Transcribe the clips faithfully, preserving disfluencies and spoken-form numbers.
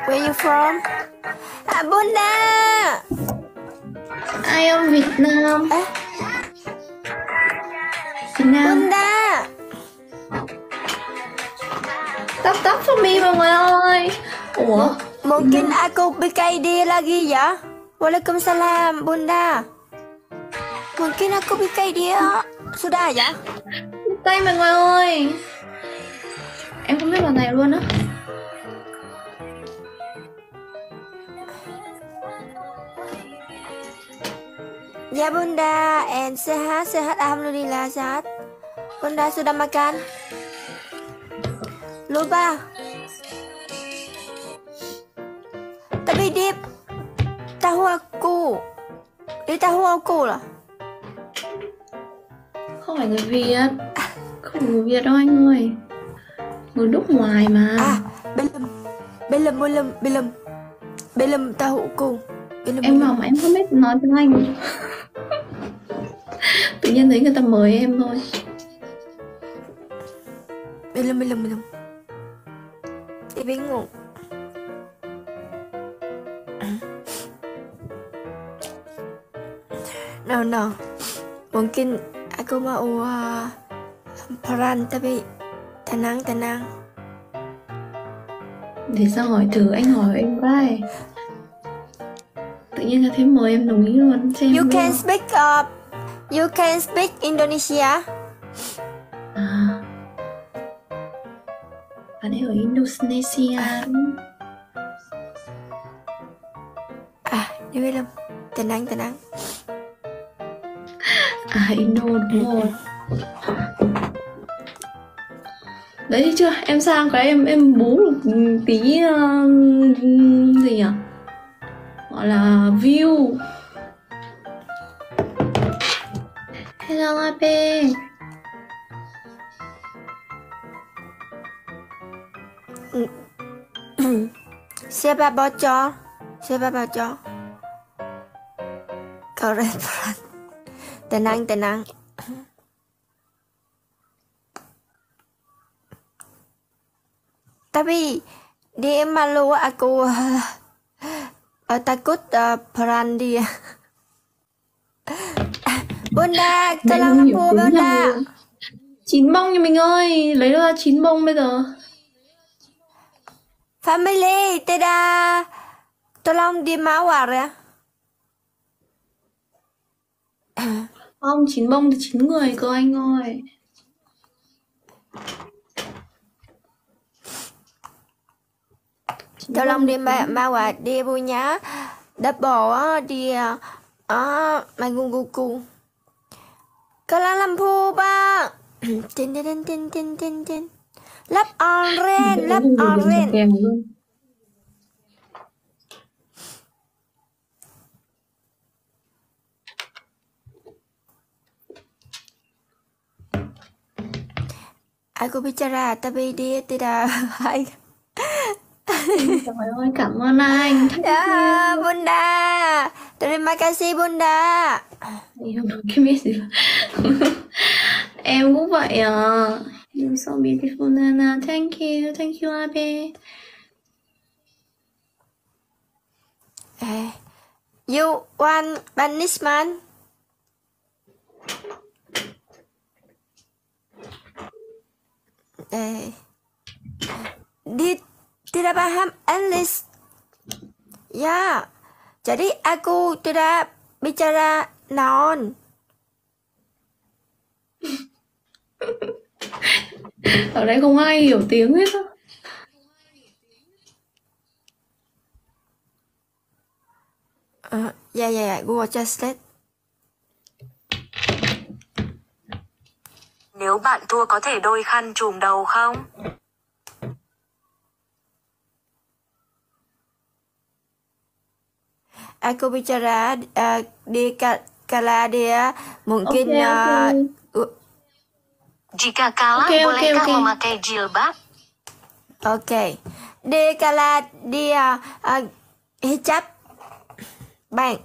Where you from? À, Bunda. I am Việt Nam. À, Việt Nam. Bunda. Tap tap for me mọi người ơi. Ủa? Mungkin aku bikai dia lagi ya. Waalaikumsalam Bunda. Mungkin aku bikai dia. Sudah ya? Tay mọi người ơi. Em không biết vào này luôn á. Ya Bunda, and sehat, sehat, alhamdulillah sehat. Bunda sudah makan? Lupa. Tapi dia tahu aku. Dia tahu aku lah. Không phải người Việt. Không phải người Việt đâu anh ơi. Người nước ngoài mà. À, belum. Belum, belum, belum. Belum tahu aku. Belum, Em belum. mà mà em không biết nói tiếng Anh. Tự nhiên thấy người ta mời em thôi. Belum, belum, belum. Dia bingung. No, no. Mungkin aku mau uh, peran tapi tenang, tenang. Để sao hỏi thử, anh hỏi em vai. Tự nhiên là thấy mời em đồng ý luôn. Xem You luôn. can speak uh, you can speak Indonesia. À, bạn ấy ở Indonesia. À, dia belum. Tenang, tenang. À, Indo đúng rồi. Đấy thấy chưa, em sang cái em em bú được tí uh, gì nhỉ, gọi là view. Hello Abe. Siapa bocor? Siapa bocor? Keren peran. Tenang, tenang. Tapi dia malu aku uh, uh, takut uh, peran dia. Bunda, Mẹ tolong không hiểu aku tiếng Bunda. nào luôn. Chín bông nhà mình ơi, lấy ra chín bông bây giờ. Family, tidak. Tolong di mawar ya. Không, chín bông thì chín người cơ anh ơi. Tolong di ma- mawar, dia punya double á, dia uh, mangungguku. Kelang lampu bang. Tin tin tin tin tin tin. Lắp orange, lắp orange. Kèm luôn. Aku bicara tapi dia tidak baik. Trời ơi, cảm ơn anh. Ya, Bunda. Terima kasih Bunda. Em không cái biết gì mà. Em cũng vậy à. You're so beautiful Nana. Thank you, thank you Abe. Eh, you want punishment? Eh, dia tidak paham English. Ya, jadi aku tidak bicara non. Ở đây không ai hiểu tiếng hết á. Uh, dạ dạ dạ, Google Translate. Nếu bạn thua có thể đôi khăn trùm đầu không? Aku bicara uh, di ka- kala dia mungkin Oke, oke. uh, Jika kalah, Oke, oke, bolehkah oke. memakai jilbab? Oke. Dia kala dia uh, hijab bang.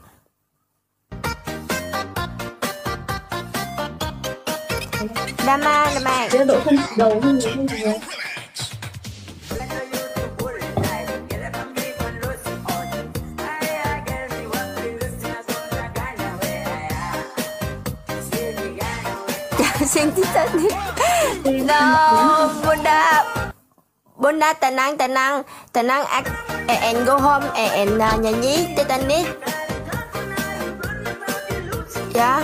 Dama, dama. Chế độ không đầu không người không người. Sing Titanic. No, Bunda. Bunda tenang, tenang, tenang. And go home and uh, nyanyi Titanic. Ya.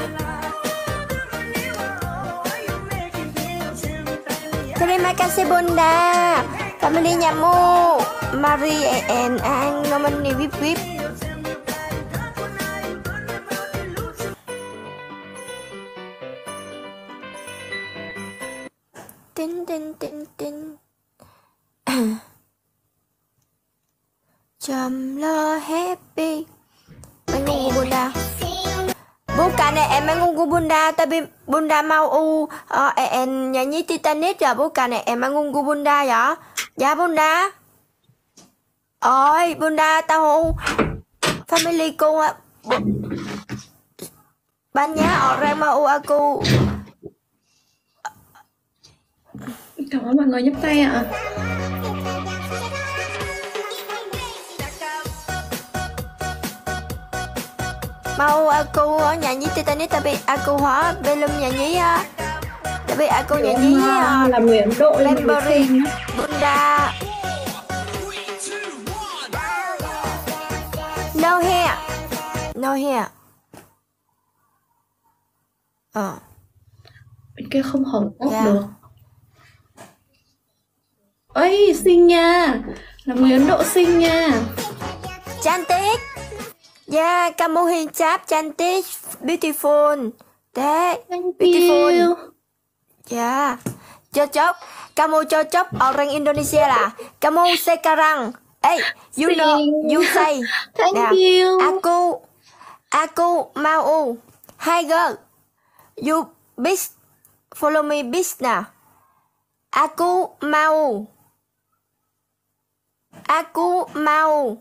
Terima kasih Bunda. Family Nyamu, Marie and An Nomani Vip Vip. Tin tin tin tin. Chăm lo happy. Menunggu Bunda. Bukan em menunggu Bunda, tapi Bunda mau uh, em nyanyi Titanic ya, bukan em menunggu Bunda ya. Ya Bunda. Ôi Bunda tahu family cô banyak orang mau aku. Cảm ơn mọi người nhấp tay ạ. Mau aku nyanyi Titanic tapi aku hả belum nyanyi ya. Tapi aku nyanyi Em là người Ấn Độ nên mọi người Lembury xem nhé. Bunda. No hair. No hair. Ờ. Bên kia không hồng tóc Dạ. được. Ây, xinh nha. Là người Ấn Độ xinh nha. Cantik. Yeah, kamu hijab cantik, beautiful. Đấy, Thank beautiful. you. Ya, cocok. Kamu cocok orang Indonesia lah. Kamu sekarang, eh, you know, you say. Thank Nè, you. Aku, aku mau. Hi girl, you bis, follow me bis nào. Aku mau. Aku mau.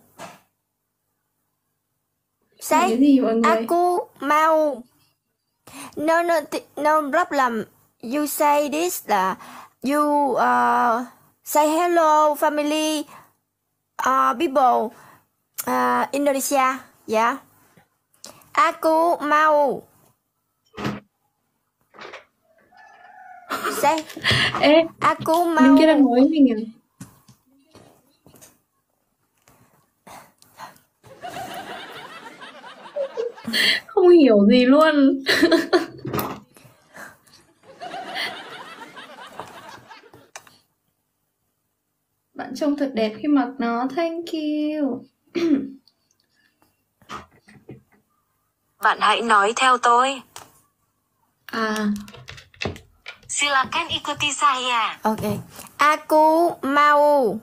Cái Say, gì mọi người? aku mau. No, no, t- no problem. You say this là you uh, say hello family uh, people uh, Indonesia. Yeah. Aku mau. Say. Ê, Aku bên mau. kia đang nói với mình à? Không hiểu gì luôn. Bạn trông thật đẹp khi mặc nó. Thank you. Bạn hãy nói theo tôi. À, Silakan ikuti saya. Okay. Aku mau.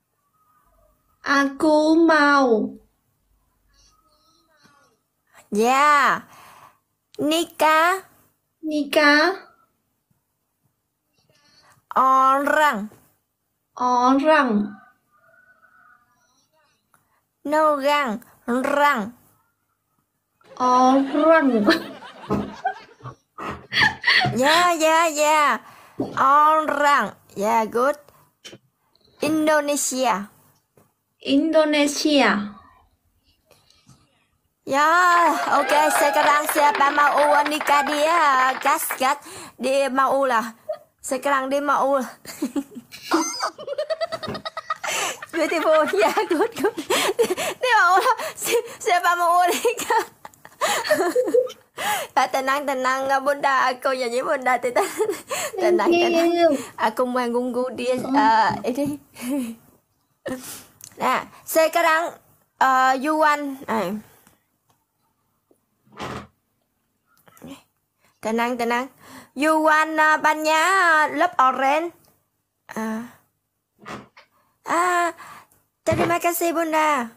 aku mau. Yeah. Nikah Nikah orang. orang. No rang. Rang. Orang. Yeah, yeah, yeah. Orang. Yeah, good. Indonesia. Indonesia. Ya, oke. Sekarang siapa mau nikah dia? Gas, gas. Dia mau lah. Sekarang dia mau. Beautiful. Ya, good, good. Dia mau lah. Si- Siapa mau nikah? Ah, tenang, tenang. Bunda, aku nyanyi Bunda. Tenang, tenang. tenang. Aku menunggu dia. Uh, ini. Nah, sekarang uh, Yuan. Uh, Tenang, tenang. You want uh, banyak lớp orange? À. Ah, terima kasih Bunda.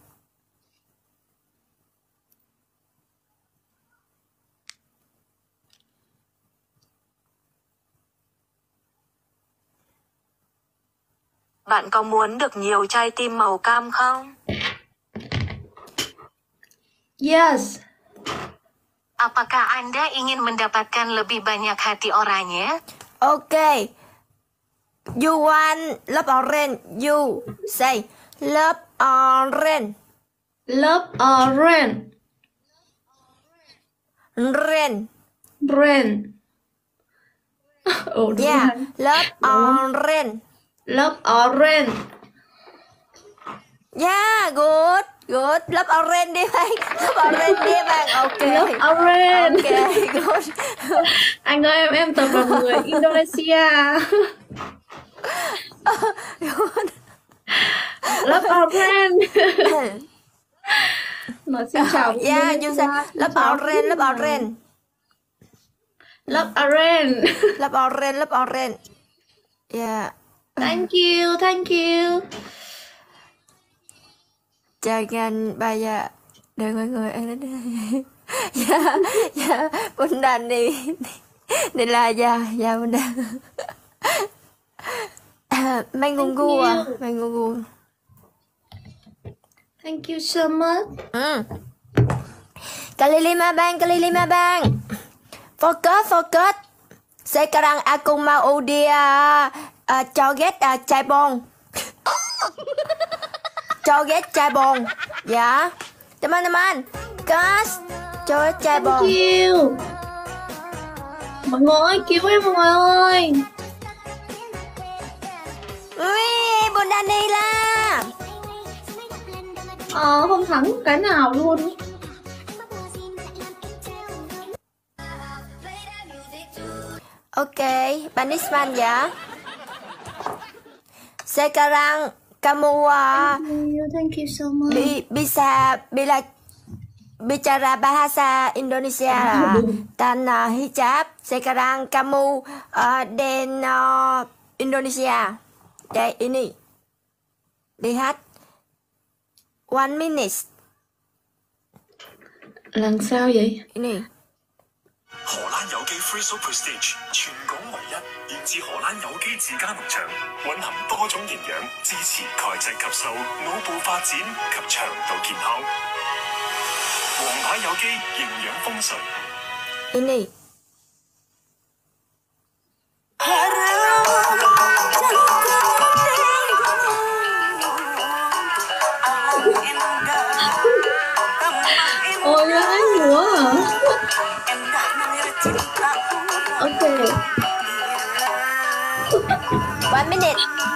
Bạn có muốn được nhiều trái tim màu cam không? Yes. Apakah Anda ingin mendapatkan lebih banyak hati oranye? Okay. You want lớp orange? You say lớp orange. Lớp orange. Ren. Brand. Ồ đúng Yeah, rồi. lớp orange. Lớp orange. Yeah, good, good. Lớp orange đi bạn. Lớp orange đi bạn. Ok. Lớp orange. Ok, good. Anh ơi em em tập là người Indonesia. Lớp orange. Nói xin chào Yeah, you say Indonesia. lớp Chào orange, lớp Philippines. orange. Lớp orange. Lớp orange, lớp orange. Yeah. Thank you, thank you. Jangan bayar dengan người ăn đến đây. Dạ, dạ, bunda đi, đi là dạ, dạ bunda. Mang ngu ngu à, mang ngu ngu. Thank you so much. Hmm. Kali lima bang, kali lima bang. Fokus, fokus. Sekarang aku mau dia uh, joget uh, cabong. Joget cabong. Ya. Teman-teman, gas joget cabong. Thank you. Mọi người ơi, cứu em mọi người ơi. Ui, bunda đi là. Ờ, không thắng cái nào luôn. Ok, Banisman ya. Sekarang kamu uh, Thank you, thank you so much. bi bisa bila bicara bahasa Indonesia dan uh, hijab. Sekarang kamu uh, dan uh, Indonesia. Đây ini. Lihat. One minute. Làm sao vậy? Ini. 荷蘭有機 Free So Prestige，全港唯一源自荷蘭有機自家農場，蘊含多種營養，支持鈣質吸收、腦部發展及腸道健康。皇牌有機營養豐盛。 Ini. Ôi lái nữa hả? Ok. One minute.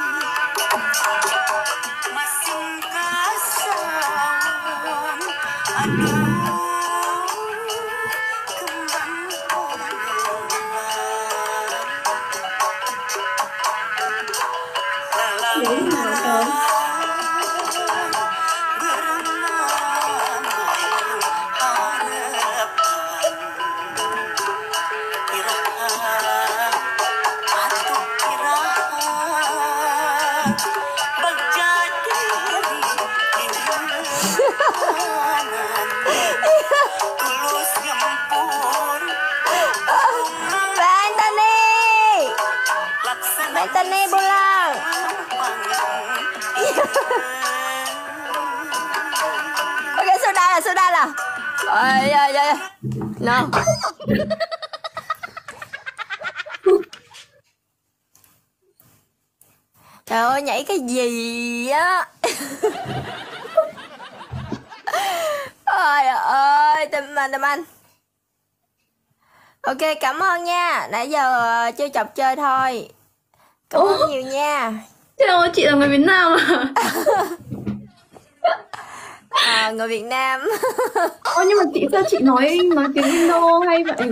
Để nào trời. Bạn Tani. Bạn Tani pulang. Ok, sudah lah, sudah lah. Oh, ya, ya, ya. No. Trời ơi, nhảy cái gì á. Ôi ơi, tim anh, tim anh. Ok, cảm ơn nha. Nãy giờ ờ, chơi chọc chơi thôi. Cảm ơn Ồ. nhiều nha. Trời ơi, chị là người Việt Nam à? À, người Việt Nam. Ôi nhưng mà chị sao chị nói nói tiếng Indo hay vậy?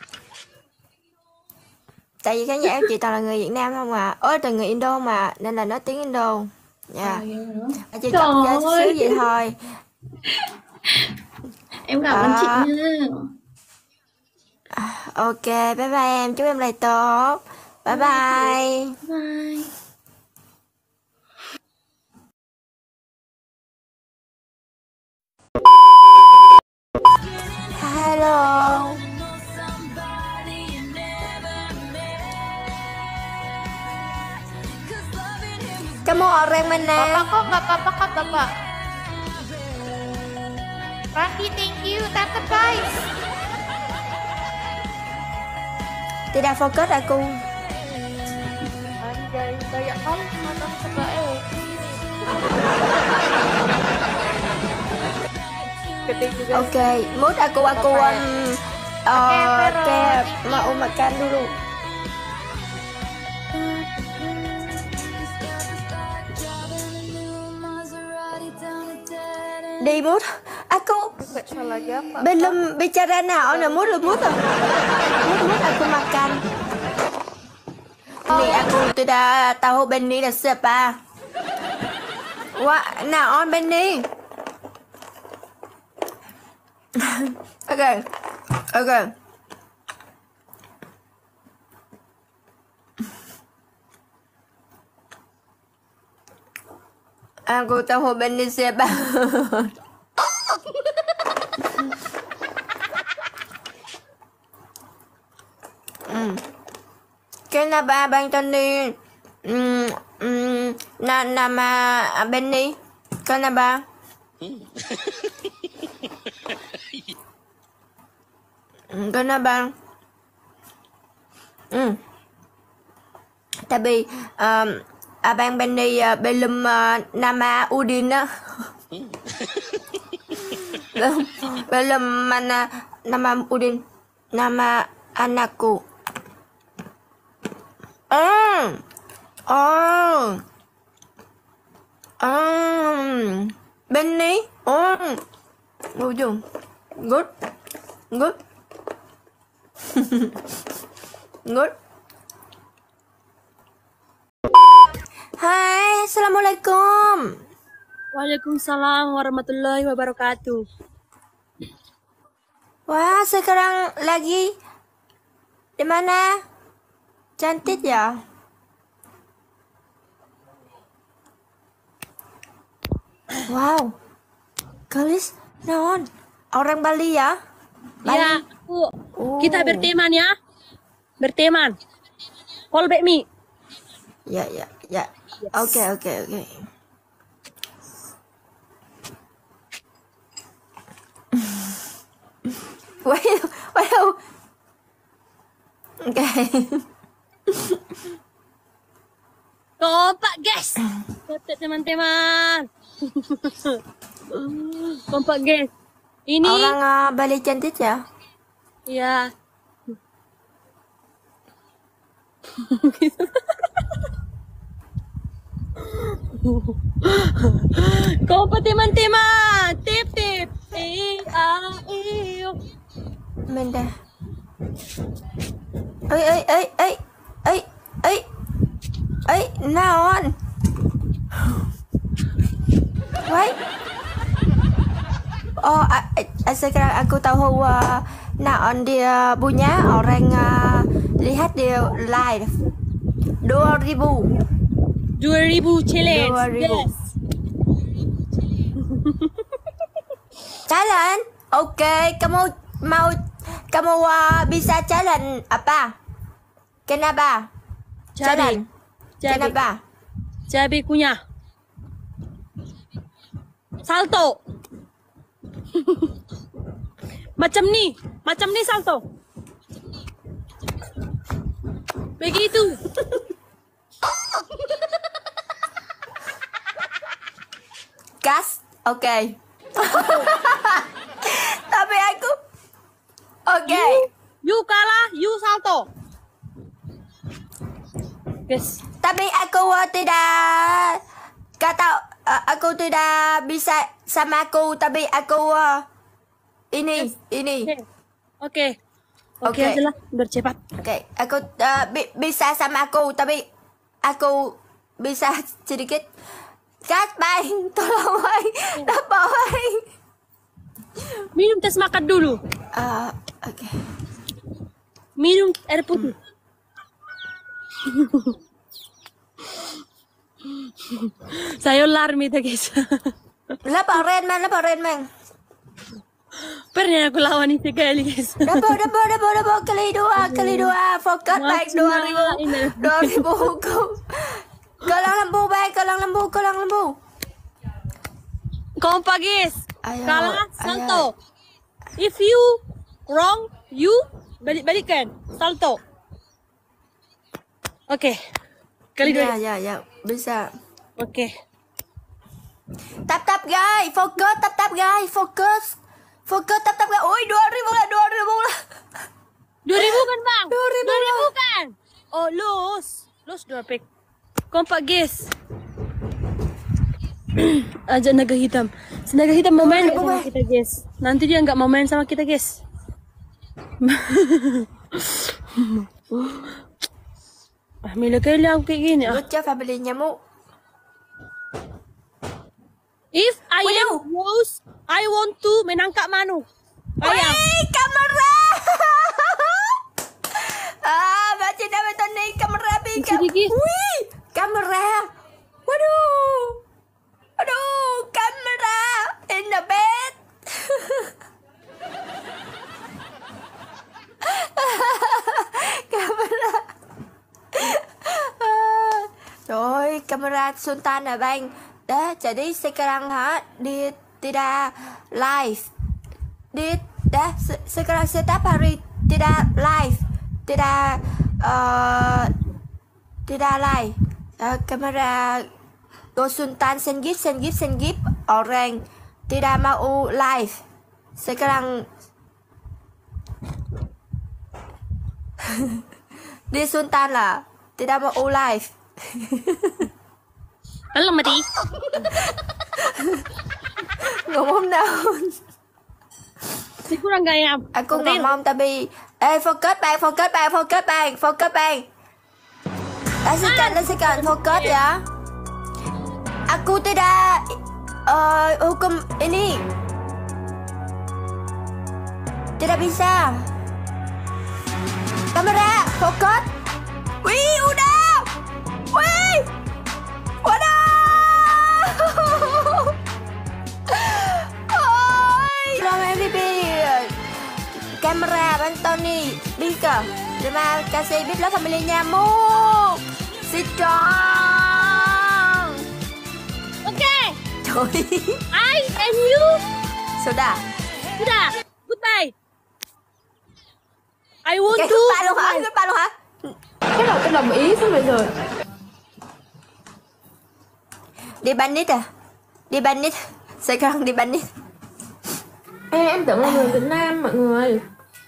Tại vì khán giả của chị toàn là người Việt Nam không à. Ôi, toàn người Indo mà. Nên là nói tiếng Indo. Dạ. À, vậy hả? Chơi Trời chọc chơi chút ơi. xíu vậy thôi. Em cảm ơn À. chị nha. Ok, bye bye em. Chúc em lại tốt. Bye bye. Bye. Hello. Kamu orang mana? Bapak kok nggak apa-apa kan bapak? Randy, thank you. Tante guys. Tidak fokus aku. Anjay, kayak kamu cuma tante baik. Gede juga. Oke, mood aku aku um, uh, Vero. kayak mau makan dulu. Đi mút. Aku Nggak salah apa? belum bicara naon, mút lu mút. Mút mút aku makan. Nih aku tidak tahu Benny là siapa. Wah, naon Benny? Oke. Oke. Aku tahu Benny siapa. hmm. Kenapa Bang Tony? Hmm, hmm, na nama Benny? Kenapa? Hmm, Kenapa? Hmm. Tapi um, Abang Benny uh, belum uh, nama Udin uh. belum, belum mana nama Udin, nama anakku. Oh, oh, oh, Benny, oh, ujung, good, good, good. Hai, assalamualaikum. Waalaikumsalam warahmatullahi wabarakatuh. Wah, sekarang lagi di mana? Cantik ya? Wow, Kalis, naon? Orang Bali ya? Bali? Ya, aku. Oh. Kita berteman ya. Berteman. Call back me. Ya, ya, ya. Oke, oke, oke. Well, well. Oke. Kompak, guys. Tetap teman-teman. Kompak, guys. Ini. Orang uh, Bali cantik ya? Ya. Kompak teman-teman. Tip tip. I a i u. Mình đây. Ơi ơi ơi ơi ơi ơi ơi naon? Wait. Oh, uh, uh, sekarang aku tahu uh, naon dia punya orang uh, lihat dia live. Dua ribu. Dua ribu challenge. Dua ribu. Yes. Challenge. Oke, okay. Kamu mau kamu uh, bisa challenge apa? Kenapa? Cabai. Cabai. Kenapa? Cabai kunyah. Salto. Macam ni. Macam ni salto. Begitu. Gas. Oke. Okay. Tapi aku oke. Okay. You, you kalah, you salto. Yes. Tapi aku uh, tidak kata uh, aku tidak bisa sama aku, tapi aku uh, ini Yes. ini. Oke. Oke. Oke Oke. aja lah, bercepat. Oke, okay. Aku uh, bi bisa sama aku, tapi aku bisa sedikit. Gas bang, tolong bang, dapat bang. Minum tes makan dulu. Uh, oke. Okay. Minum air putih. Saya larmi tuh guys. Lapar red man, lapar red man. Pernah aku lawan itu kali guys. Dapat, dapat, dapat, dapat kali dua, kali dua. Fokus baik dua ribu, dua ribu hukum. Kolang lembu baik, kolang lembu, kolang lembu. Kompak guys. Ayo, Kalah ayo. salto. If you wrong, you balik-balikan salto. Oke. Okay. Kali Ya, dua. ya, ya, bisa. Oke. Okay. Tap tap guys, fokus, tap tap guys, fokus. Fokus, tap tap guys. Oi, dua ribu lah, dua ribu lah. Dua ribu kan bang? Dua ribu Dua ribu lah. kan? Oh, los. Los dua pick. Kompak guys. Ajak naga hitam. Si naga hitam mau main nggak sama kita guys? Nanti dia nggak mau main sama kita guys. Ah, Mila kailan aku kayak gini ah. Lucu family nyamuk. If I Waduh. am Rose, I want to menangkap Manu. Ayam. Wih, kamera. Ah, baca nama Tony kamera Bisa bika. dikit. Wih, kamera. Waduh. Aduh, kamera in the bed. Kamera. Rồi, kamera Sultan ở bang. Dah, jadi sekarang ha di tidak live. Di dah se- sekarang setiap hari tidak live, tidak uh, tidak live. Uh, kamera Go Sultan Senggip Senggip Senggip orang tidak mau live. Sekarang di Sultan lah tidak mau live. Alam mati. Ngomong daun. Si kurang gaya. Aku ngomong tapi eh focus bạn, focus bạn, focus bạn, focus bạn. Lasikan, lasikan, focus ya. Aku tidak uh, hukum ini. Tidak bisa. Kamera, fokus. Wih, udah. Wih. Waduh. Ôi. Rồi em đi đi. Camera bên Tony đi cơ. Để mà kasi biết lớp family nhà mu. Sit strong. Okay, Trời. I and you. Sudah. Sudah. Goodbye. I want Cái to. goodbye luôn hả? Goodbye luôn hả? Cái đầu tôi đồng ý xong rồi rồi. Đi bandit à? Đi bandit. Sekarang đi bandit. Ê, em tưởng là người Việt Nam mọi người.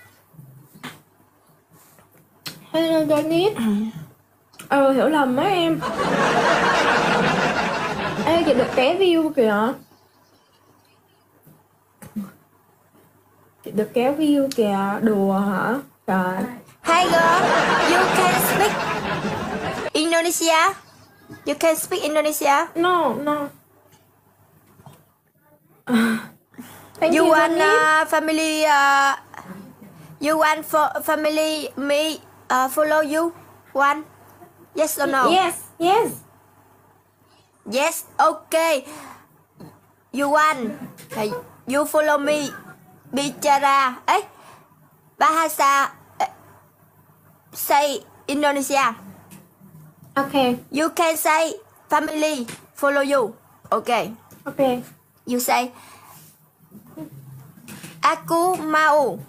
Hello Johnny. Ờ hiểu lầm á em. Ê chị được ké view kìa. Chị được kéo view kìa. Đùa hả? Trời. Hi girl, you can speak Indonesia? You can speak Indonesia? No, no. Thank You you, want Johnny. uh, family? Uh, you want for family me uh, follow you? One? Yes or no? Yes, yes. Yes. Okay. You want? Okay. You follow me. Bicara. Eh? Bahasa. Uh, say Indonesia. Okay, You can say family follow you. Okay. okay. You say Aku mau.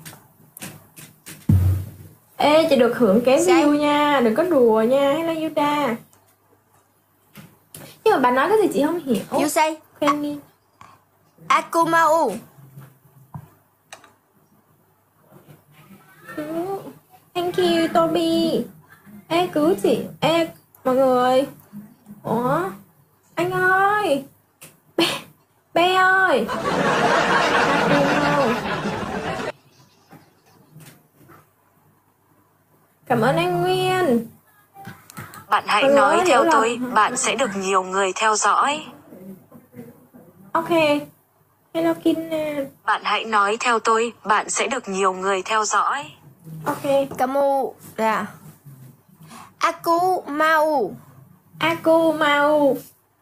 Ê chị được hưởng ké Sao? view nha. Đừng có đùa nha. Hello Yuda. Nhưng mà bà nói cái gì chị không hiểu. You say Khen đi. Aku mau. Cứu. Thank you Toby. Ê cứu chị. Ê mọi người. Ủa anh ơi. Bé, bé ơi. Aku mau. Cảm ơn anh Nguyên. Bạn hãy Ừ, nói hiểu theo rồi. tôi, bạn sẽ được nhiều người theo dõi. Ok. Hello Kim. Bạn hãy nói theo tôi, bạn sẽ được nhiều người theo dõi. Ok. Kamu ya. Aku mau. Aku mau.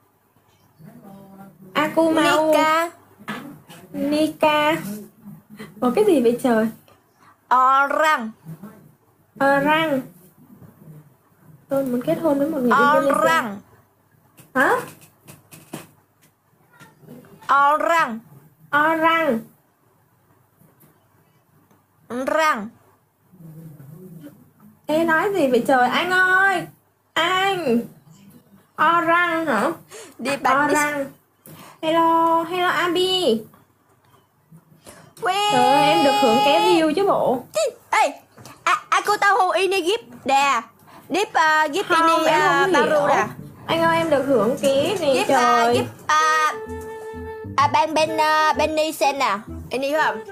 Aku mau. Nikah Nika. Ủa cái gì vậy trời? orang. Orang. Tôi muốn kết hôn với một người Indonesia. Orang. Hả? Orang. Orang. Orang. Ê nói gì vậy trời? Anh ơi. Anh. Orang hả? Đi bandit. Orang. Hello. Hello Abi. Wih. Trời ơi, em được hưởng ké view chứ bộ. Ê, a, aku tahu ini gift dah. Dip uh, gift Không, ini em uh, không baru hiểu. dah. Anh ơi em được hưởng ké này Gift uh, trời. gift uh, À bên bên uh, bên ni sen nè. Ini phải không?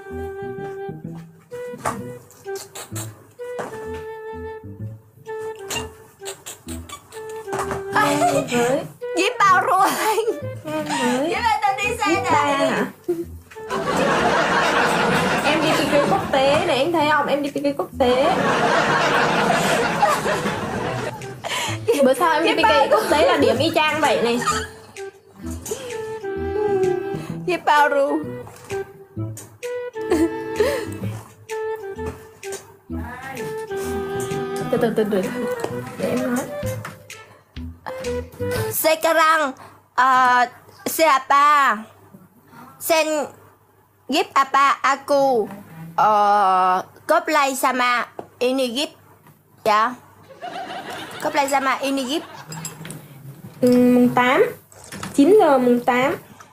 với Giết bao rồi. em với Giết là tên đi sen ba nè. hả? Em đi pê ca quốc tế này, anh thấy không? Em đi pê ca quốc tế. Bữa sau em đi pê ca quốc tế là điểm y chang vậy này. Giết bao rồi. Từ từ từ từ để em nói. Sekarang uh, siapa? Sen gift apa aku uh, cosplay sama ini gift ya? Cosplay sama ini gift. Ừ, mùng tám, chín giờ mùng tám.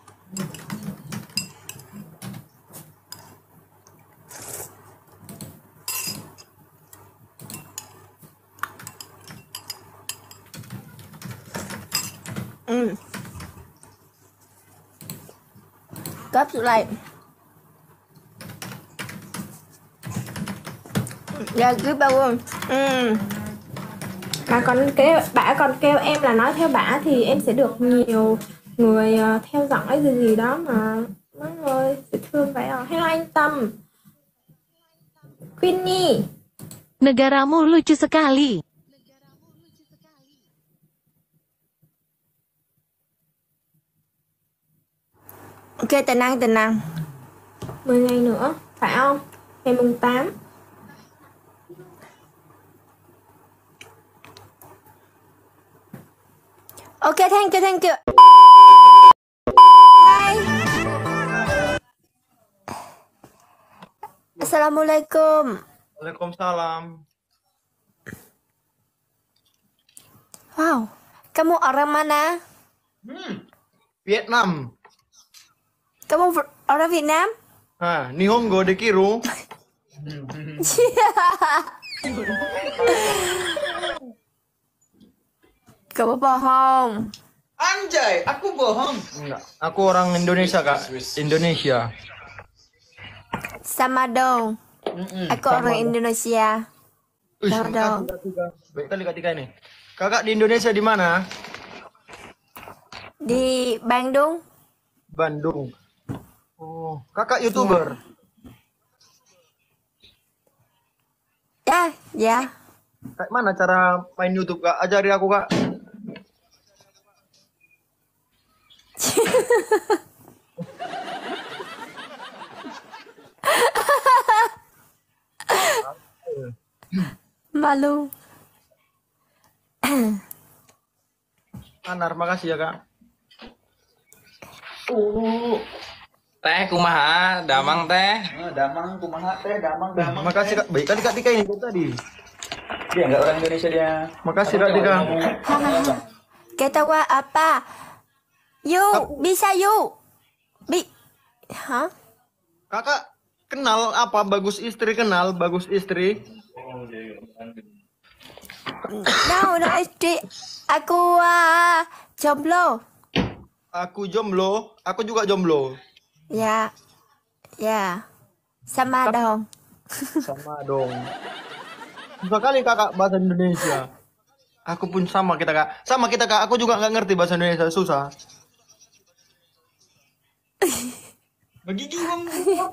Ừ. Cấp xuống lại. Dạ cứ bao gồm. Ừ. Mà còn kêu bả còn kêu em là nói theo bả thì em sẽ được nhiều người uh, theo dõi gì gì đó mà. Mọi người dễ thương vậy à. Hello anh Tâm. Queenie. Negaramu lucu sekali. Ok, tình năng tình năng. mười ngày nữa, phải không? Ngày mùng tám. Ok, thank you, thank you. Hai. Assalamualaikum. Waalaikumsalam. Wow, kamu orang mana? Hmm. Vietnam. Kamu v- orang Vietnam? Ha, Nihongo dekiru. Kamu bohong. Anjay, aku bohong. Enggak, aku orang Indonesia, Kak. Indonesia. Sama dong. Aku sama orang dong. Indonesia. Uish, Dar dong. makasih, Kak Tika. Baik kali Kak Tika ini. Kakak di Indonesia di mana? Di Bandung. Bandung. Oh, kakak YouTuber. Ya, ya. Kayak mana cara main YouTube, Kak? Ajari aku, Kak. Malu. Anar, makasih ya, Kak. Teh kumaha, damang teh. Damang kumaha teh, damang damang. Makasih, Kak. Baik kali Kak Tika ini dari tadi. Dia enggak orang Indonesia dia. Makasih, Kak Tika. Kita wa apa? Yuk, bisa yuk. Bi. Hah? Kakak kenal apa Bagus Istri, kenal Bagus Istri? No, no, istri. Aku uh, jomblo. Aku jomblo, aku juga jomblo. Ya. Ya. Sama dong. Sama dong. Susah kali Kakak bahasa Indonesia. Aku pun sama kita, Kak. Sama kita, Kak. Aku juga nggak ngerti bahasa Indonesia, susah. Begigi bang.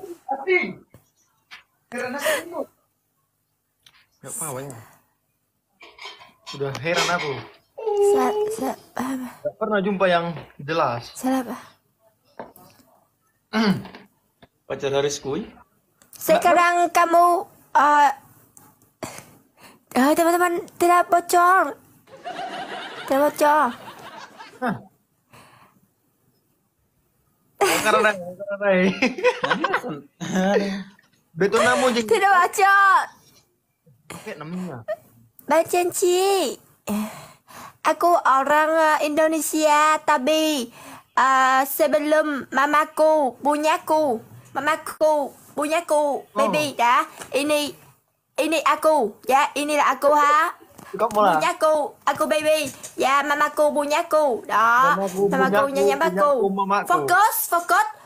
Karena saya Gak apa ya. Udah heran aku. Sa, sa, apa? Gak pernah jumpa yang jelas. Salah apa? Pacar Haris kui. Sekarang kamu uh, eh, teman-teman tidak bocor. Tidak bocor. Karena karena betul namu jeng. Tidak bocor. Kayak namanya. Bacenci. Aku orang uh, Indonesia tapi uh, sebelum mamaku punyaku, mamaku punyaku baby dah. Ini ini aku ya, inilah aku ha. Kau mulai. Punyaku, aku baby. Ya, mamaku punyaku. Đó. Mamaku, Mamaku punyaku, nyanyi punyaku, aku. mamaku. Fokus, fokus.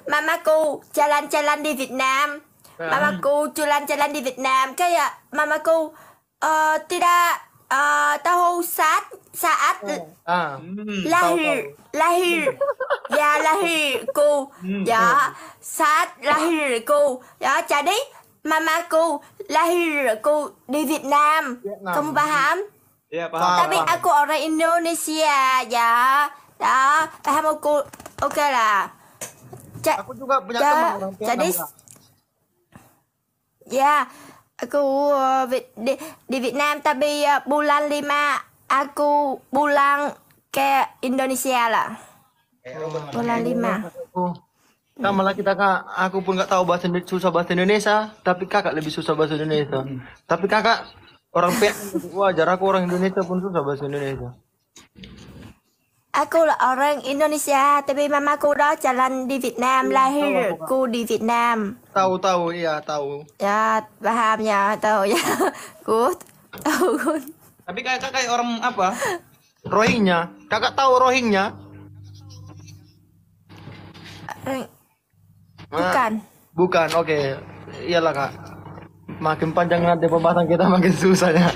Mamaku jalan-jalan di Vietnam. Mamaku jalan-jalan di Vietnam. Kayak mamaku uh, tidak uh, tahu saat saat Ah. lahir lahir ya lahirku ya saat lahirku ya jadi mamaku lahirku di Vietnam. Vietnam. Kamu paham? Iya paham. Tapi aku orang Indonesia ya. Đó, paham aku. Oke lah. Ja- Aku juga punya ja- teman orang Vietnam. jadi Kak. ya aku uh, Việt- di, di Vietnam tapi uh, bulan lima aku pulang ke Indonesia lah. Bulan lima. Aku sama lah kita kak. Aku pun nggak tahu bahasa Indo- susah bahasa Indonesia, tapi kakak lebih susah bahasa Indonesia. Tapi kakak orang Vietnam wajar. Aku orang Indonesia pun susah bahasa Indonesia. Aku là orang Indonesia tapi mamaku đó jalan di Vietnam, lahirku di Vietnam. Tahu tahu iya tahu. Ya paham ya, tahu ya. Good. Tahu good. Tapi kayak kakak orang apa? Rohingya. Kakak tahu Rohingya? Eh, Bukan. Bukan. Oke. Iyalah kak. Makin panjang nanti pembahasan kita makin susahnya.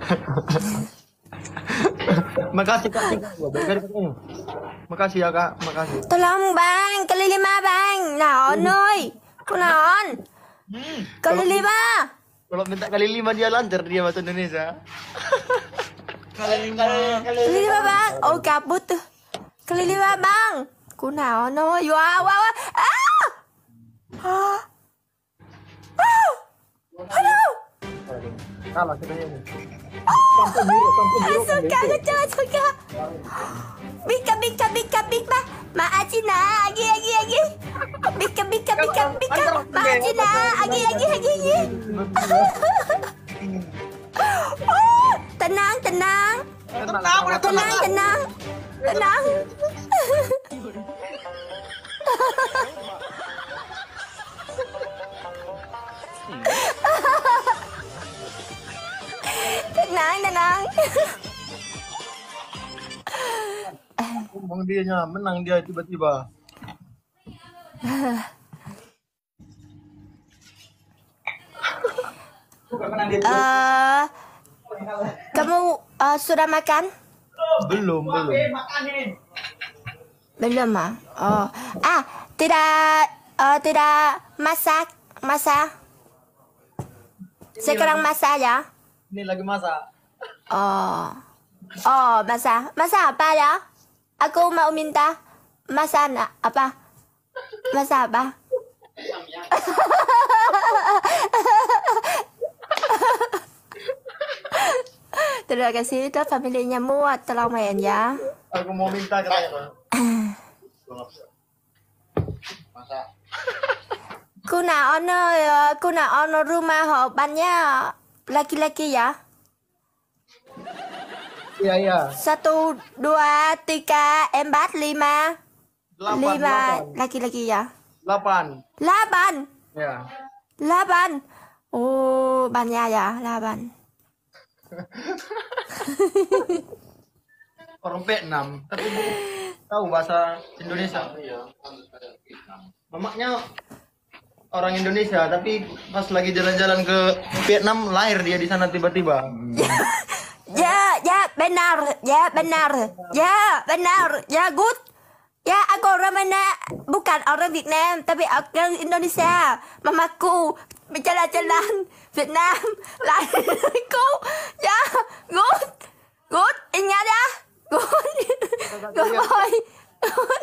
Makasih kak. Makasih ya kak. Makasih. Tolong bang, kali lima bang. Naon oi. Kunaon? Kali lima. Kalau minta kali lima dia lancar dia bahasa Indonesia. Kali lima. Kali lima bang. Oh kabut tuh. Kali lima bang. Kunaon oi. Wah wah wah. Ah. Ah. Ah. Aduh. Kalah kita ini. Suka, suka, suka. Bika, bika, bika, bika. Maacina, agi, agi, agi. Bika, bika, bika, bika. Maacina, agi, agi, agi, agi. Oh, tenang, tenang. Tenang, tenang. Tenang. Tenang, tenang. Bang dia nya menang dia tiba-tiba. Eh, kamu eh, sudah makan? Belum, belum. Belum ah. Oh. Ah, tidak eh, tidak masak, masak. Sekarang masak ya? Ini lagi masak. Oh. Oh, masak. Masak apa ya? Aku mau minta masak na- apa? Masak apa? Terima kasih ke familinya muat tolong main ya. Aku mau minta katanya. Masak. Kuna ono kuna ono rumah ho banyak laki-laki ya. Iya, iya. Satu, dua, tiga, empat, lima. Delapan, Lima delapan. laki-laki ya. Delapan. Lapan. Ya. Lapan. Oh, banyak ya, lapan. Orang Vietnam, tapi belum tahu bahasa Indonesia. Mamaknya orang Indonesia, tapi pas lagi jalan-jalan ke Vietnam lahir dia di sana tiba-tiba. Ya, ya, benar. Ya, benar. Ya, benar. Ya, good. Ya, aku orang mana? Bukan orang Vietnam, tapi orang Indonesia. Mamaku berjalan-jalan Vietnam. Lahirku. Ya, good. Good. Ingat ya. Good. Good boy. Good.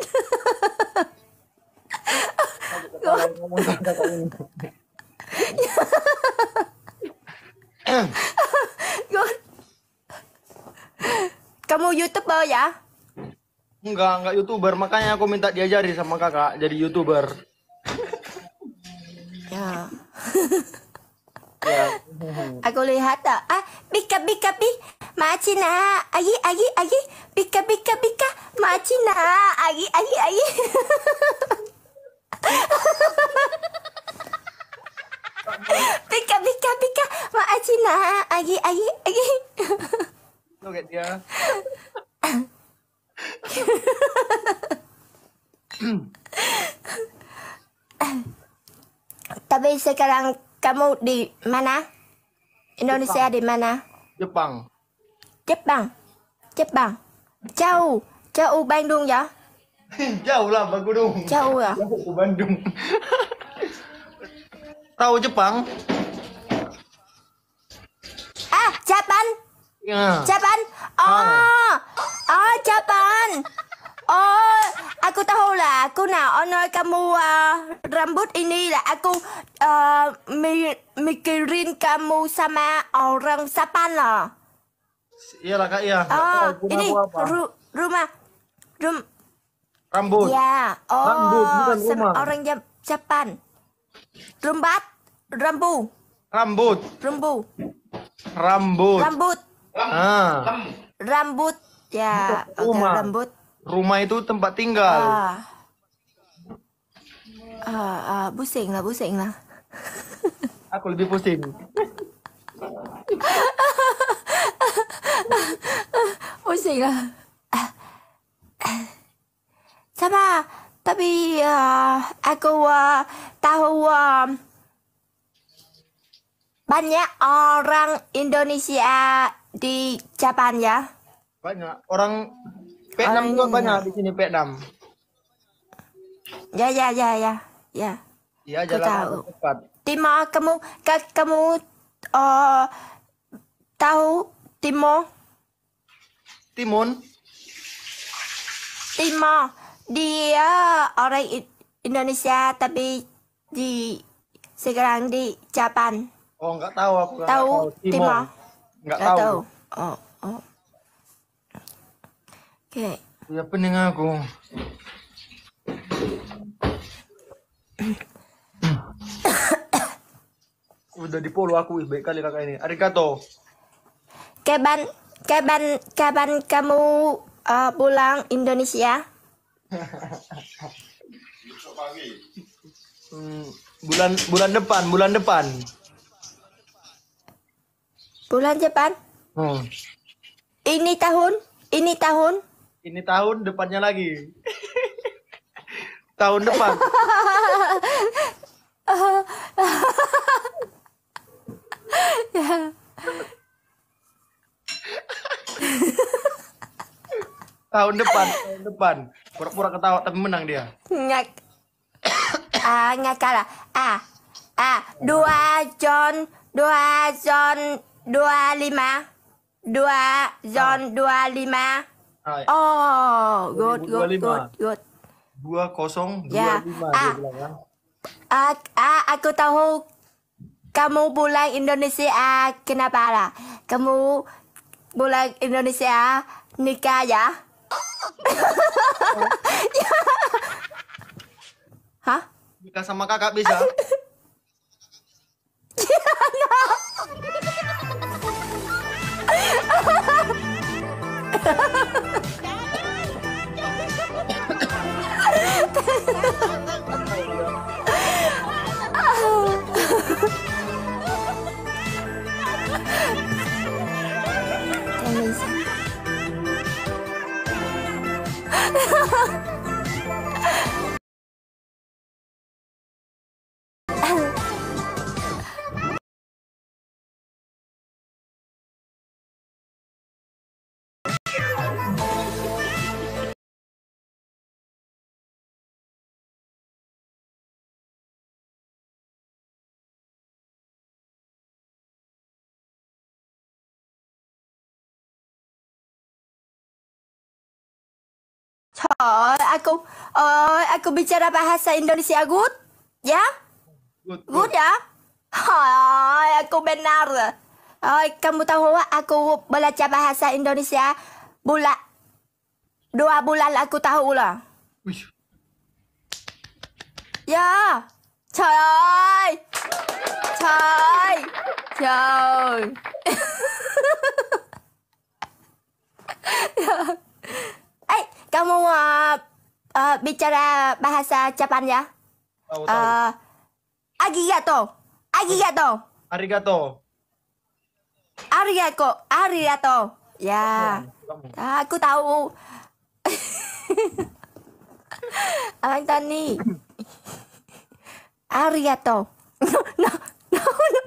Good. Kamu YouTuber ya? Enggak, enggak YouTuber, makanya aku minta diajari sama kakak jadi YouTuber. Ya. Ya. Aku lihat tak. Ah, bika bika bi. Macina. Agi agi agi. Bika bika bika. Macina. Agi agi agi. Bika bika bika. Macina. Agi agi agi. Look at dia. Tapi sekarang kamu di mana? Indonesia di mana? Jepang. Jepang. Jepang. Jauh. Jauh Bandung ya? Jauh lah Bandung. Jauh ya? Jauh ke Bandung. Tahu Jepang? Ah, Jepang. Ya. Jepang. Oh. Oh, Jepang. Oh, aku tahu lah. Aku nak honor kamu uh, rambut ini lah. Aku uh, mi- mikirin kamu sama orang Jepang lah. Iyalah Kak, iya. Nggak Oh, tahu guna ini aku apa. ru- rumah. Rum Rambut. Ya. Oh, Rambut, bukan sama rumah. orang Jap- Jepang. Rumbat. Rambu. Rambut. Rambu. Rambut. Rambut. Ah. Rambut. Ya, Bukan oke, rumah. rambut. Rumah itu tempat tinggal. Ah. Ah, ah, pusing lah, pusing lah. Aku lebih pusing. Pusing lah. Ah, ah. Sama, tapi ah, aku ah, tahu ah, banyak orang Indonesia di Jepang ya. Banyak orang Vietnam Orang juga ini. banyak di sini Vietnam. Ya, ya, ya, ya, ya. Iya, Aku jalan tahu. agak cepat. Timor, kamu, ka- kamu uh, tahu Timor? Timun. Timor, dia orang I- Indonesia tapi di sekarang di Jepang. Oh, nggak tahu aku. nggak Tahu Timor. Timor? Nggak Nggak tahu. Oh, oh. Oke. Ya pening aku. Udah di follow aku, ih, baik kali kakak ini. Arigato. Kapan, kapan, kapan kamu uh, pulang Indonesia? Hmm, bulan bulan depan, bulan depan. Bulan Jepang? Hmm. Ini tahun? Ini tahun? Ini tahun depannya lagi. Tahun depan. Tahun depan, tahun depan. Pura-pura ketawa tapi menang dia. Ngak ah ngak kalah ah ah dua John dua John dua lima dua John dua lima Ah, oh good dua good ribu dua puluh lima. good good dua kosong Ya. dua lima Ah. dia bilang ya. ah, ah aku tahu kamu pulang Indonesia ah, kenapa lah kamu pulang Indonesia nikah ya. Hah? Nikah sama kakak bisa? Trời, aku ơi, aku bicara bahasa Indonesia good, ya? Good, Good ya? Trời ơi, aku benar. Ơi, kamu tahu aku belajar bahasa Indonesia bulan dua bulan aku tahu lah. Wih, Ya, trời ơi, trời, trời. Eh, kamu uh, uh, bicara bahasa Jepang ya? tahu tahu. Uh, arigato, arigato, Arigato. arigato, arigato. Ya, Kamu. ah, aku tahu. Abang Tony. Arigato. No, no, no, no.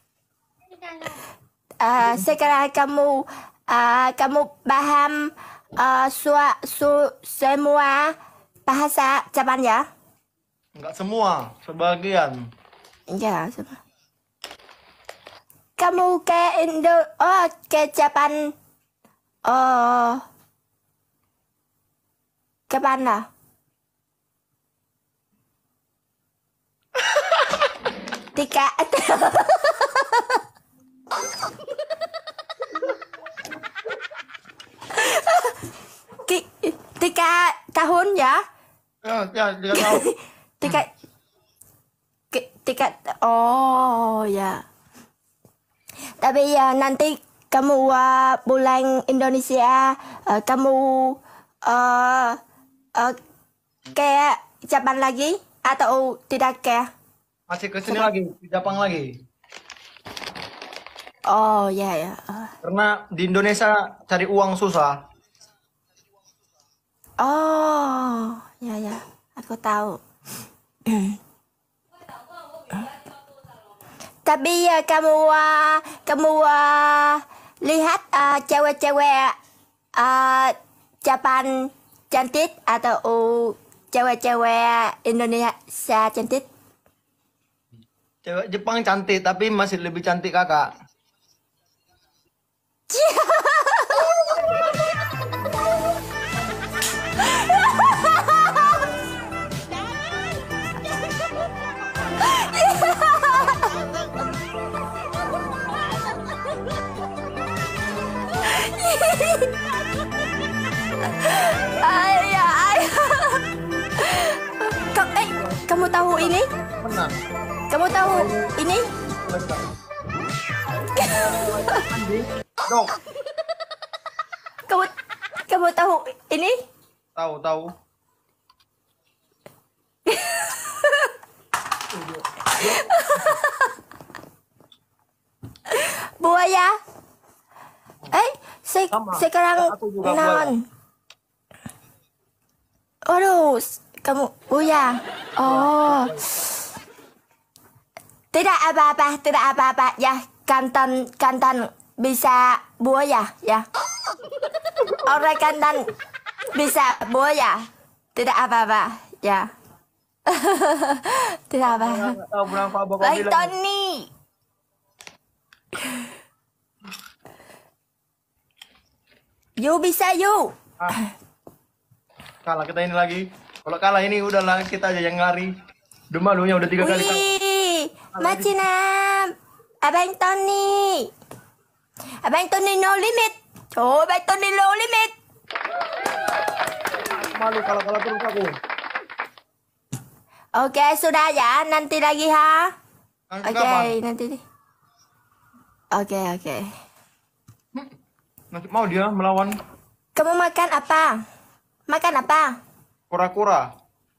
Uh, sekarang kamu uh, kamu paham uh, sua, su, semua bahasa Jepang ya? Enggak semua, sebagian. Ya, semua. Kamu ke Indo, oh ke Jepang, oh ke mana? Tiga. Ki- tiga tahun ya? Ya, ya, tiga tahun. Tiga, ki- tiga, oh ya. Tapi ya nanti kamu uh, pulang Indonesia, uh, kamu uh, uh, ke Jepang lagi atau tidak ke? Masih ke sini lagi, di Jepang lagi. Oh ya ya. Uh. Karena di Indonesia cari uang susah. Oh ya ya, aku tahu. Tapi ya kamu uh, kamu uh, lihat uh, cewek-cewek uh, Jepang cantik atau uh, cewek-cewek Indonesia cantik? Cewek Jepang cantik, tapi masih lebih cantik kakak. Ayah, ayah. Kamu, eh, kamu tahu ini? Benar. Kamu tahu ini? Dok, Kamu, kamu tahu ini? tahu tahu. Buaya. Eh, se Sama. sekarang Aku juga non. Aduh, s- kamu buaya. Oh. Tidak apa-apa, tidak apa-apa ya. Kantan kantan bisa buaya ya. Orang kantan bisa buaya. Tidak apa-apa ya. Tidak apa-apa. Nggak tahu berapa bapak Baik bilang. Tony. You bisa you. Ah. Kalah kita ini lagi. Kalau kalah ini udahlah kita aja yang lari. Udah malunya udah tiga kali. Wih, Macina, Abang Tony. Abang Tony no limit. Oh, Abang Tony no limit. Malu kalau kalah terus aku. Oke, sudah ya. Nanti lagi ha. Nanti Oke, kapan? nanti. Oke, oke. Nanti mau dia melawan Kamu makan apa? Makan apa? kura-kura.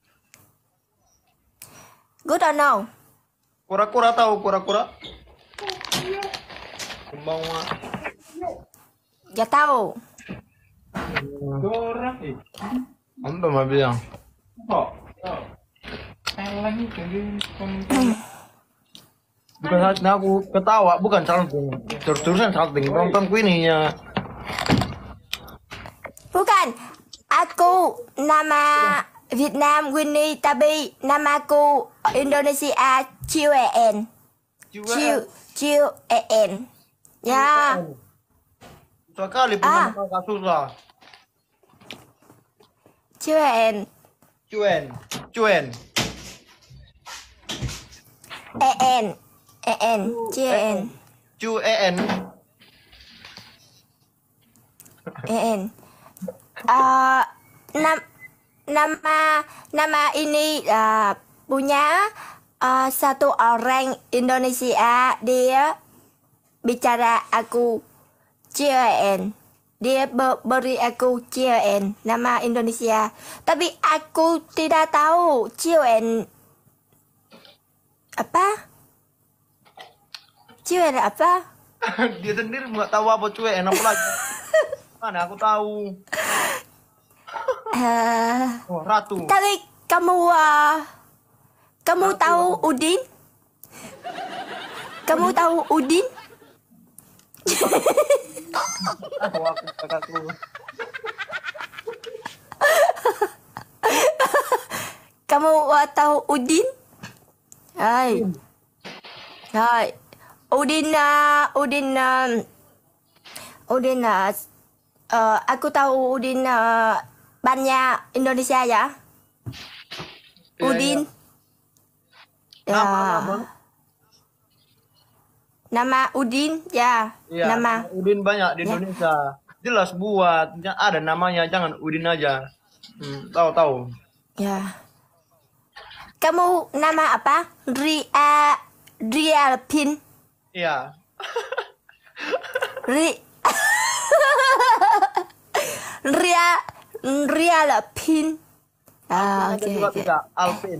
Good or no? Kura-kura tahu kura-kura? Kembang Ya tahu. Anda mah bilang. Bukan saatnya aku ketawa, bukan salting. Terus-terusan salting. Nontonku ininya. Bukan. Aku nama Vietnam Winnie tapi namaku Indonesia Chiu En. Chiu Chiu En. Ya. Susah kali Ah. punya kakak susah. Chiu En. Cuen, cuen. En. En. Chiu En. Cu en. En. Uh, nam, nama nama ini uh, punya uh, satu orang Indonesia, dia bicara aku Cien, dia be- beri aku Cien nama Indonesia, tapi aku tidak tahu Cien apa Cien apa. Dia sendiri nggak tahu apa cuen apa lagi. Mana aku tahu. Uh, Oh, ratu. Tapi kamu uh, Kamu tahu Udin? Kamu tahu Udin? Tahu aku kakakku. Kamu uh, tahu Udin? Hai. Hai. Udin uh, Udin uh, Udin uh, uh, aku tahu Udin uh, banyak Indonesia ya. Iya, Udin. iya. Ya. Nama, nama. Nama Udin ya. Iya, Nama. Udin banyak di Ya. Indonesia. Jelas buat, ja- ada namanya, jangan Udin aja. Hmm, tahu tahu. Ya. Kamu nama apa? Ria Ria Pin. Iya. Ri Ria Ria Pin. Ah, Ada oke juga oke. bisa Alvin.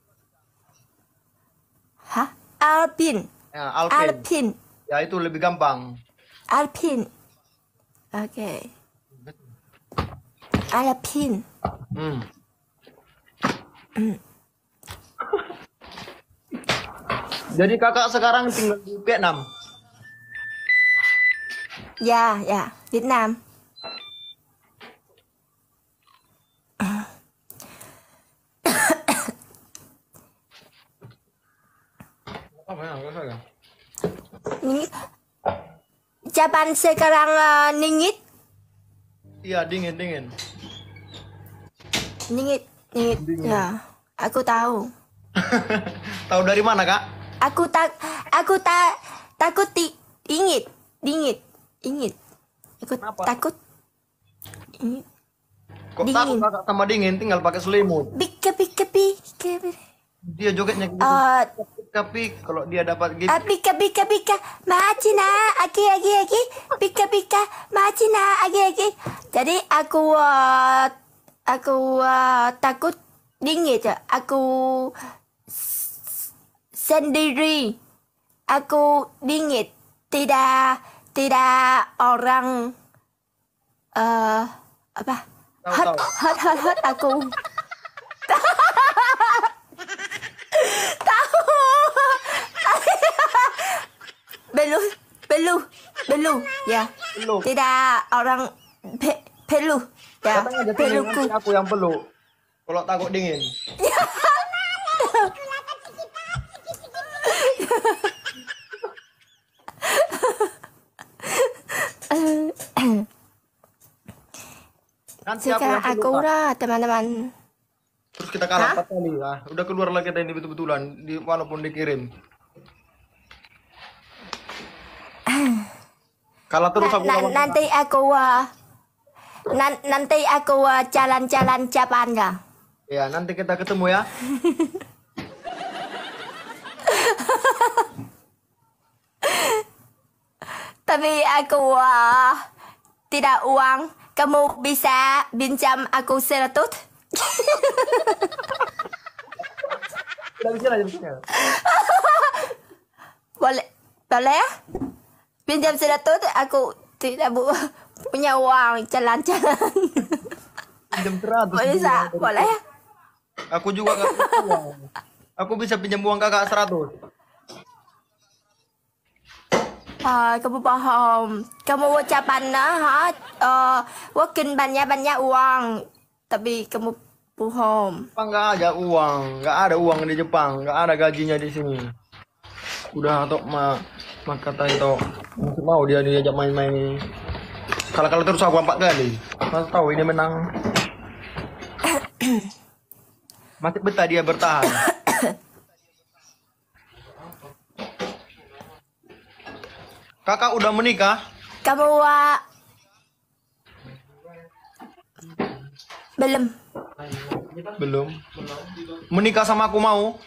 Hah? Alpin. Ya, Alvin. Alpin. Ya itu lebih gampang. Alpin. Oke. Alpin. Hmm. Jadi kakak sekarang tinggal di Vietnam. Ya, ya, Việt Nam. Apa ya? Apa ya? Ningit. Japan sekarang uh, ningit, Iya dingin dingin. ningit, ningit. Dingin. Ya, aku tahu. Tahu dari mana kak? Aku tak, aku tak takut di ingit, dingit, ingit. Aku Kenapa? takut. Ingit. Kok Dingin. takut kakak sama dingin? Tinggal pakai selimut. Pika pika pika. Dia jogetnya gitu. Uh, Tapi kalau dia dapat gitu, Ah, pika pika pika macina aki aki aki pika pika macina aki aki. Jadi aku uh, aku uh, takut dingin ya. Aku s- sendiri. Aku dingin. Tidak tidak orang uh, apa? Tahu, Hot tahu. hot hot hot aku. Tahu. Belu, belu, belu, ya. peluk. Tidak orang pe, pelu, ya. Katanya ada dingin, Peluku. nanti aku yang peluk. Kalau takut dingin. Nanti aku Sekarang yang peluk, aku Kak. udah teman-teman. Terus kita kalah Hah? empat kali. Ah, udah keluar lagi kita ini betul-betulan, di, walaupun dikirim. Kalah terus Na- aku na- lawan nanti aku uh, nan- nanti aku uh, jalan-jalan Japan ya. Ya, nanti kita ketemu ya. Tapi aku uh, tidak uang. Kamu bisa pinjam aku seratus? Tidak bisa lah jemputnya. Boleh, boleh ya? Pinjam seratus, aku tidak bu punya uang jalan-jalan. Pinjam seratus. Bisa, boleh ya? Aku juga nggak punya uang. Aku bisa pinjam uang kakak seratus. À, kamu paham. Kamu ucapan ha, uh, working banyak-banyak uang. Tapi kamu paham. Jepang nggak ada uang, nggak ada uang di Jepang, nggak ada gajinya di sini. Udah atau ma mak kata itu masih mau dia diajak main-main ini. Kalau kalau terus aku empat kali, mas tahu ini menang. Masih betah dia bertahan. Kakak udah menikah? Kamu uh, belum. Belum. Menikah sama aku mau?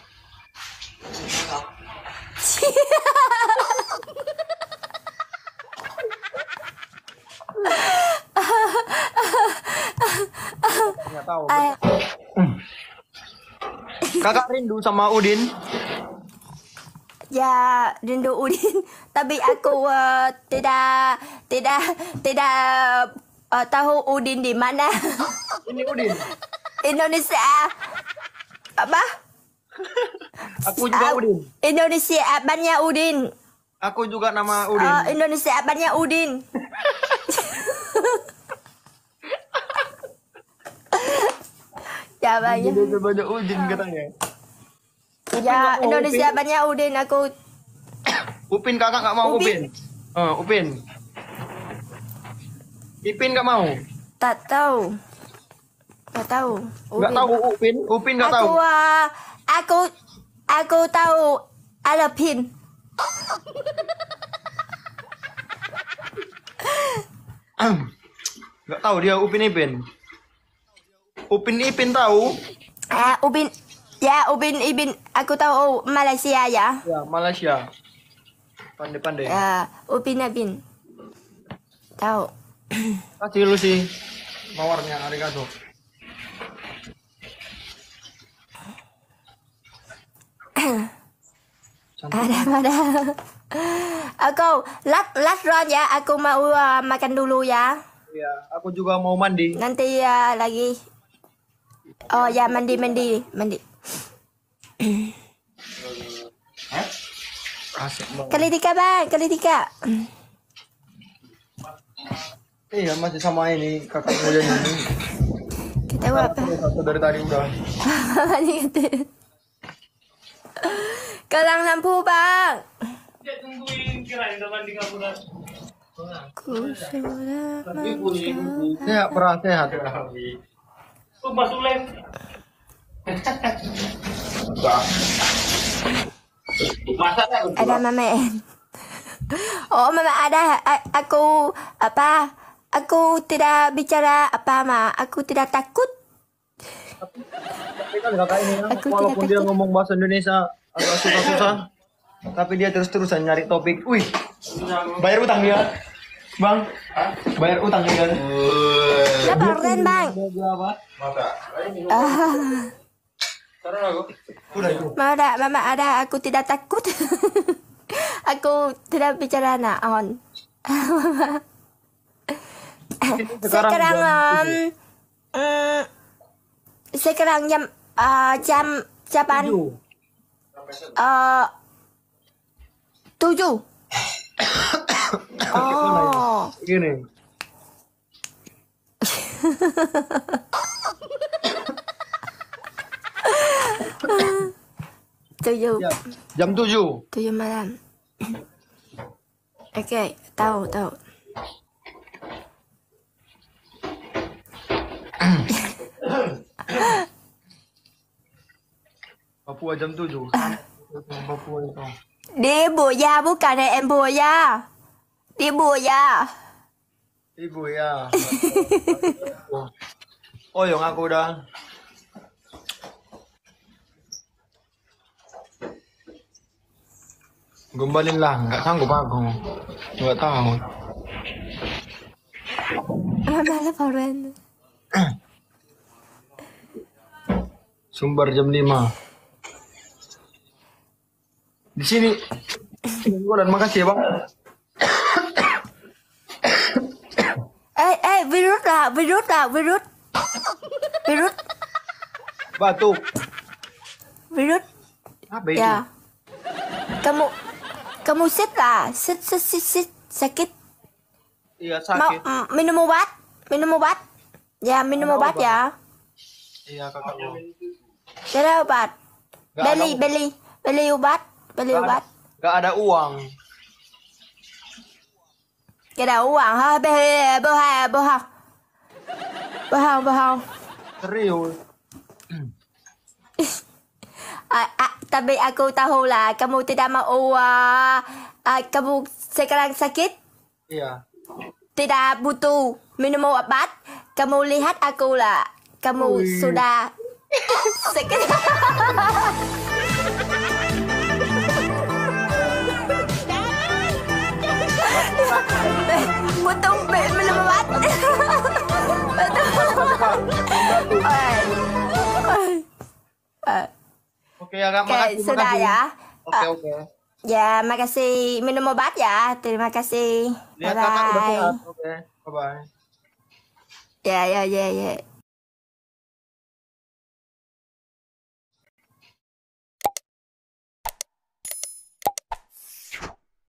Nggak tahu. Ah, Kakak rindu sama Udin? ya rindu Udin. Tapi aku uh, tidak tidak tidak uh, tahu Udin di mana. Ini Udin. Indonesia. Apa? Aku juga Ah, Udin. Indonesia abannya Udin. Aku juga nama Udin. Oh, Indonesia abannya Udin. Ya banyak. Jadi banyak Udin katanya. Ya Indonesia abannya Udin. Aku Upin kakak nggak mau Upin. Upin. Oh, Upin. Ipin nggak mau. tak tahu. Tak tahu. Nggak tahu Upin. Upin nggak tahu. Aku ah, aku aku tahu Alpin. Nggak tahu dia Upin Ipin. Upin Ipin tahu. Ah, Ubin. Ya, Ubin Ibin. Aku tahu Malaysia ya. Ya Malaysia. Pandai-pandai. Ya, Upin Ibin. Tahu. Kasih lu sih mawarnya, arigato. Ada, ada. Aku last last round ya. Aku mau uh, makan dulu ya. Iya, aku juga mau mandi. Nanti uh, lagi. Oh ya, mandi mandi mandi. Asik banget. Kali tiga bang, kali tiga. Iya, masih sama ini kakak muda ini. Kita apa? Satu dari tadi udah. Kelang lampu bang. Ku sudah Sehat, perah sehat. ada mama. Oh mama ada. A- aku apa? Aku tidak bicara apa ma. Aku tidak takut. Tapi kan kakak ini kan, Aku walaupun tidak dia takut. ngomong bahasa Indonesia agak susah-susah, tapi dia terus-terusan nyari topik. Wih, bayar utang dia, bang. Bayar utang dia. Berapa orden bang? Dia apa? Ah, Udah itu. mama ada, mama ada. Aku tidak takut. Aku tidak bicara naon. Sekarang um, mm, sekarang jam uh, jam japan Tujuh. uh, tujuh. Oh, Gini. tujuh. Ya, jam tujuh. Tujuh malam. Oke, tahu tahu. Papua jam tujuh. Papua itu. Di Buya bukan em Buya. Di Buya. Ibu ya. Oh, yang aku udah. Gombalin lah, nggak sanggup aku. Nggak tahu. Mama laporan. Sumber jam lima. Di sini. Dan makasih ya, Bang. Eh eh virus lah, virus lah, virus. Virus, Batuk. virus. Apa itu? Ya. Kamu kamu sit lah, sit sit sit, sit. sakit. Iya, Mau sakit. mm, minum obat, minum obat. Ya minum Ada obat obat. ya. Iya, kakakku. Ada obat. Nggak ada Beli obat. beli beli obat, beli Nggak ada- obat. nggak ada uang. Cái đầu hoàng ha, bê bê ha, bê ha. Bê ha, bê ha. Serius. Ah, ah, tapi aku tahu lah kamu tidak mau uh, uh, kamu sekarang sakit, Iya. tidak butuh minum obat. Kamu lihat aku lah, kamu Wih. sudah sakit. Butuh mi- minum obat. Butuh. Oi. Oi. Oke ya, Kak. Oke, Makasih, sudah makasih. ya. Oke, Ah, oke. Ya, makasih minum obat ya. Terima kasih. Lihat Bye kakak udah bye. sehat. Oke, bye-bye. Ya, ya, ya, ya.